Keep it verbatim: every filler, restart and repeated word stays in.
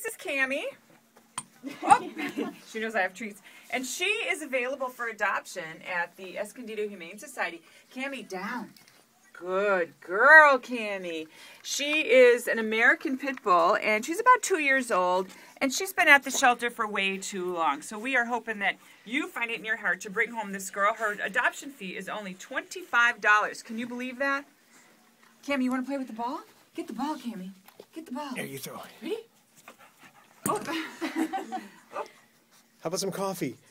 is Kammy. Oh, she knows I have treats. And she is available for adoption at the Escondido Humane Society. Kammy, down. Good girl, Kammy. She is an American Pit Bull, and she's about two years old, and she's been at the shelter for way too long. So we are hoping that you find it in your heart to bring home this girl. Her adoption fee is only twenty-five dollars. Can you believe that? Kammy, you want to play with the ball? Get the ball, Kammy. Get the ball. There you throw it. Ready? Oh. How about some coffee?